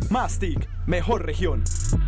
Más TIC, mejor región.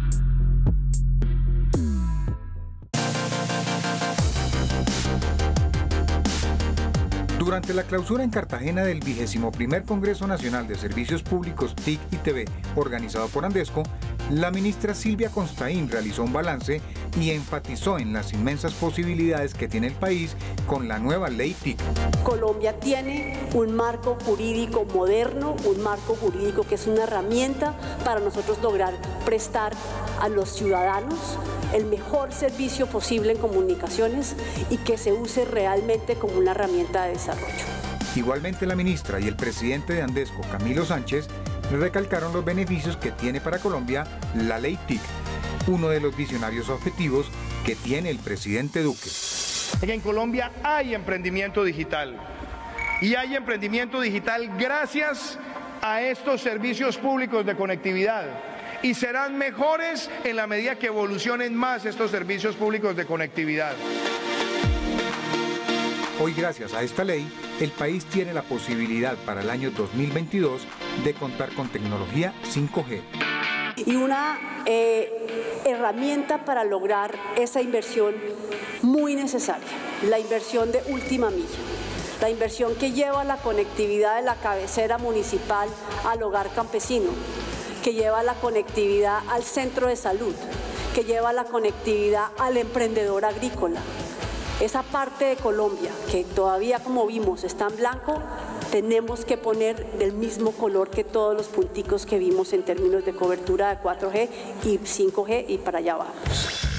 Durante la clausura en Cartagena del 21º Congreso Nacional de Servicios Públicos TIC y TV, organizado por Andesco, la ministra Silvia Constaín realizó un balance y enfatizó en las inmensas posibilidades que tiene el país con la nueva ley TIC. Colombia tiene un marco jurídico moderno, un marco jurídico que es una herramienta para nosotros lograr prestar a los ciudadanos el mejor servicio posible en comunicaciones y que se use realmente como una herramienta de desarrollo. Igualmente la ministra y el presidente de Andesco, Camilo Sánchez, recalcaron los beneficios que tiene para Colombia la ley TIC, uno de los visionarios objetivos que tiene el presidente Duque. En Colombia hay emprendimiento digital y hay emprendimiento digital gracias a estos servicios públicos de conectividad y serán mejores en la medida que evolucionen más estos servicios públicos de conectividad. Hoy, gracias a esta ley, el país tiene la posibilidad para el año 2022 de contar con tecnología 5G. Y una herramienta para lograr esa inversión muy necesaria, la inversión de última milla, la inversión que lleva la conectividad de la cabecera municipal al hogar campesino, que lleva la conectividad al centro de salud, que lleva la conectividad al emprendedor agrícola. Esa parte de Colombia que todavía, como vimos, está en blanco, tenemos que poner del mismo color que todos los punticos que vimos en términos de cobertura de 4G y 5G y para allá vamos.